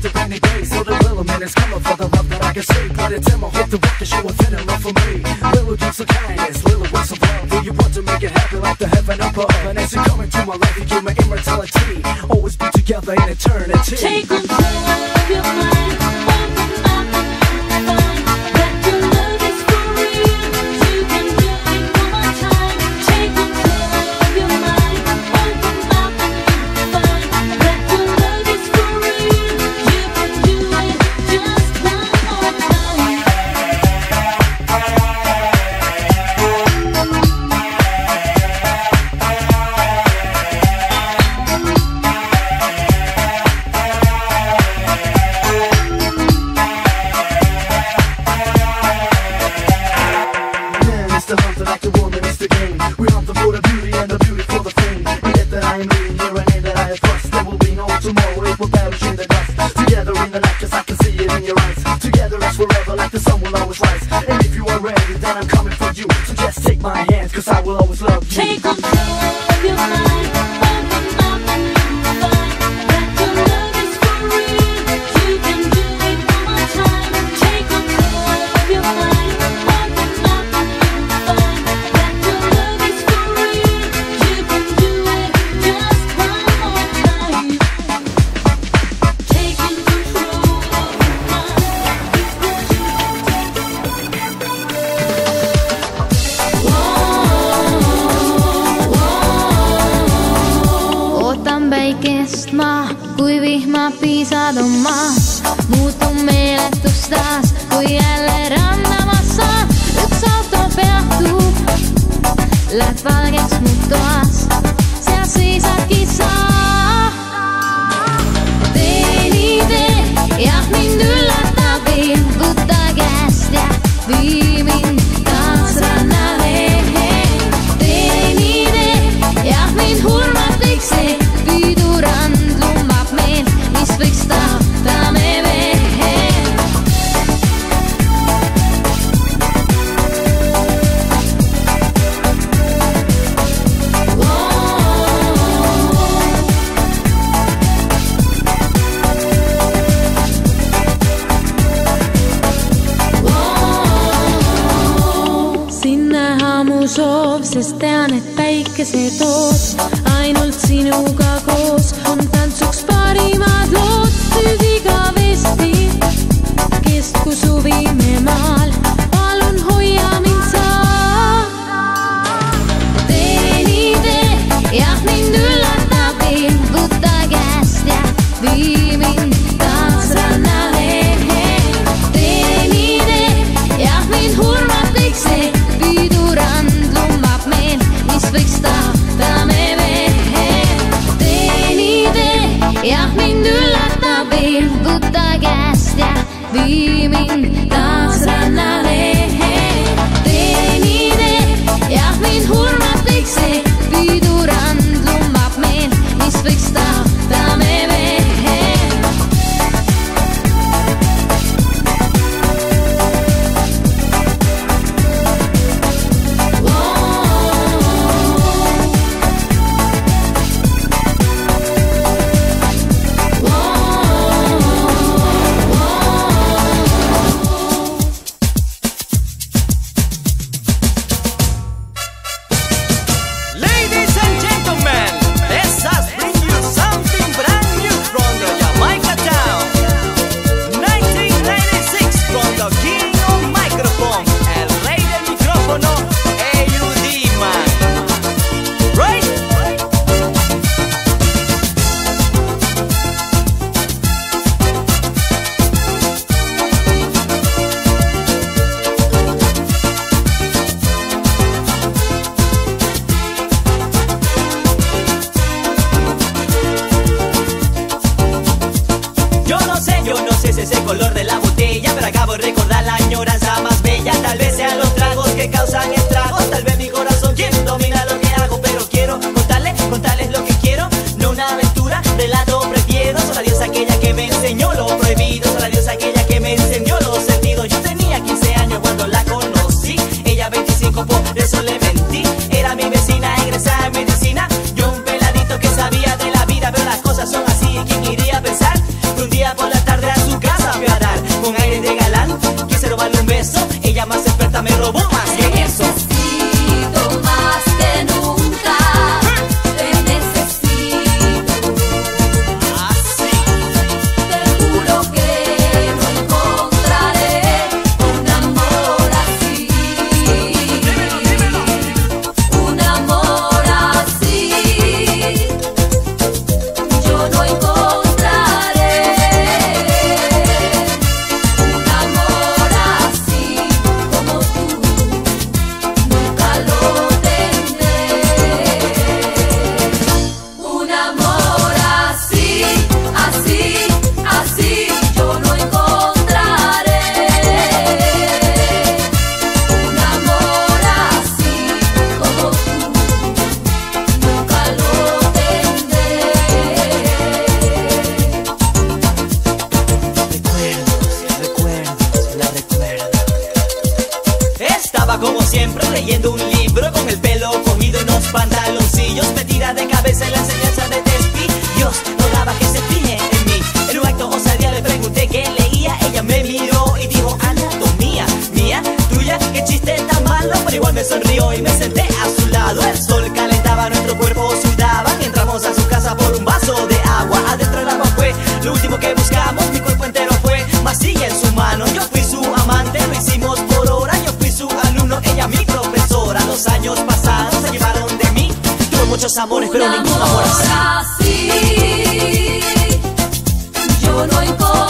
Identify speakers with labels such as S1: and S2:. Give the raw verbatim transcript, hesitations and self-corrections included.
S1: the rainy days. So the little man is coming for the love that I can see. But it's him, I hope the rock can show a fit and love for me. Little gifts of kindness, little words of love. Do you want to make it happen like the heaven above? And as you come into my life, you give me immortality. Always be together in eternity.
S2: Take control of your mind. Muutun meeletus taas, kui jälle rannamassa üks auto peatub. Läheb valgeks mu toas, seal seisabki sa. Teen idee, jah mind üllatab veel. Võta käest ja vii mind taas rannale. Teen idee, jah mind hurmab kõik see. Püüdurand lumbab meil, mis võiks tahta me veel. Soov, sest tean, et päikese tood ainult sinuga koos on tantsuks parimad lood. Nüüd igavesti kestku suvi me maal, palun hoia mind sa. Teen idee, jah mind üllatab veel. Võta käest ja vii mind taas rannale. Teen idee, jah mind hurmab kõik see. Püüdurand lumbab meil, mis võiks tahta me veel. Teen idee, jah mind üllatab veel. Võta käest ja vii mind taas rannale. Teen idee, jah mind hurmab kõik see. Püüdurand lumbab meil, mis võiks tahta me veel.
S3: Ese color de la botella, pero acabo de recordar la añoranza más bella. Tal vez sean los tragos que causan estragos, tal vez mi corazón quien domina lo que hago. Pero quiero contarles, contarles lo que quiero. No una aventura, relato prefiero. Soy la diosa aquella que me enseñó lo prohibido. Soy la diosa aquella que me encendió los sentidos. Yo tenía quince años cuando la conocí, ella veinticinco, por eso le mentí. Era mi vecina egresada en medicina, yo un peladito que sabía de la vida. Pero las cosas son así, ¿quién iría a pensar que un día por la tarde nunca me robó más que eso.
S2: Necesito más que nunca, te necesito.
S3: Así.
S2: Te juro que no encontraré un amor así. Un amor así. Yo no encontraré un amor así como tú. Nunca lo tendré. Un amor así, así, así. Yo no encontraré un amor así como tú. Nunca lo tendré.
S3: Recuerdos, recuerdos, la recuerdo. Estaba como siempre leyendo un libro con el pelo cogido en unos pantaloncillos, metida de cabeza en la enseñanza de Tespi. Dios no daba que se fije en mí. En un acto osadía le pregunté qué leía. Ella me miró y dijo anatomía. Mía, tuya, qué chiste tan malo. Pero igual me sonrió y me senté a su lado. El sol calentaba, nuestro cuerpo sudaba. Entramos a su casa por un vaso de agua. Adentro el agua fue lo último que buscamos. Mi cuerpo entero fue masilla en su mano. Yo fui su amante, lo hicimos por hora. Yo fui su alumno, ella mi profesora. Los años pasados se llevaron de mí. Tuve muchos amores, pero
S2: Un
S3: ningún amor así.
S2: así. Yo no encontraré